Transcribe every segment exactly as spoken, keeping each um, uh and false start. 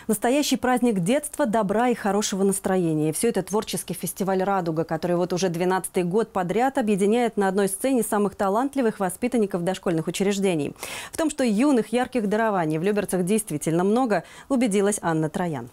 Настоящий праздник детства, добра и хорошего настроения. И все это творческий фестиваль «Радуга», который вот уже двенадцатый год подряд объединяет на одной сцене самых талантливых воспитанников дошкольных учреждений. В том, что юных ярких дарований в Люберцах действительно много, убедилась Анна Троян.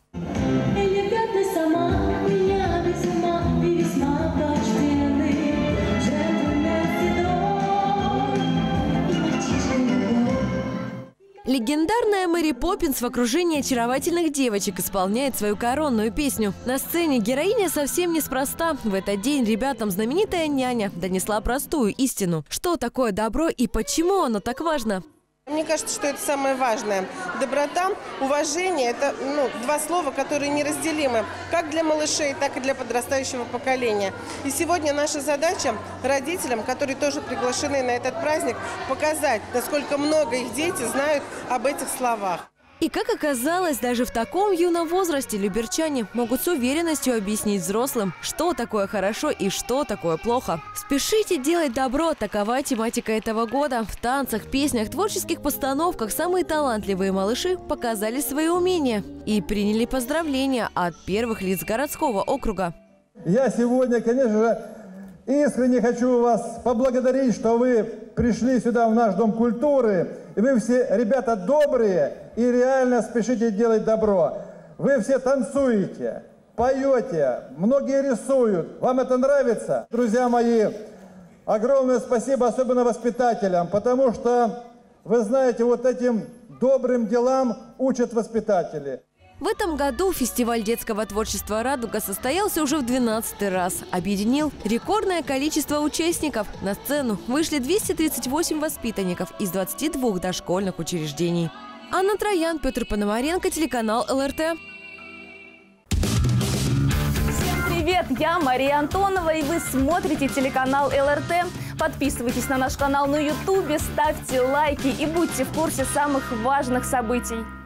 Легендарная Мэри Поппинс в окружении очаровательных девочек исполняет свою коронную песню. На сцене героиня совсем неспроста. В этот день ребятам знаменитая няня донесла простую истину. Что такое добро и почему оно так важно? Мне кажется, что это самое важное. Доброта, уважение – это ну, два слова, которые неразделимы как для малышей, так и для подрастающего поколения. И сегодня наша задача родителям, которые тоже приглашены на этот праздник, показать, насколько много их дети знают об этих словах. И как оказалось, даже в таком юном возрасте люберчане могут с уверенностью объяснить взрослым, что такое хорошо и что такое плохо. Спешите делать добро – такова тематика этого года. В танцах, песнях, творческих постановках самые талантливые малыши показали свои умения и приняли поздравления от первых лиц городского округа. Я сегодня, конечно же, искренне хочу вас поблагодарить, что вы пришли сюда в наш Дом культуры. И вы все, ребята, добрые и реально спешите делать добро. Вы все танцуете, поете, многие рисуют. Вам это нравится? Друзья мои, огромное спасибо, особенно воспитателям, потому что, вы знаете, вот этим добрым делам учат воспитатели. В этом году фестиваль детского творчества «Радуга» состоялся уже в двенадцатый раз. Объединил рекордное количество участников. На сцену вышли двести тридцать восемь воспитанников из двадцати двух дошкольных учреждений. Анна Троян, Петр Пономаренко, телеканал эл эр тэ. Всем привет! Я Мария Антонова, и вы смотрите телеканал эл эр тэ. Подписывайтесь на наш канал на ютубе, ставьте лайки и будьте в курсе самых важных событий.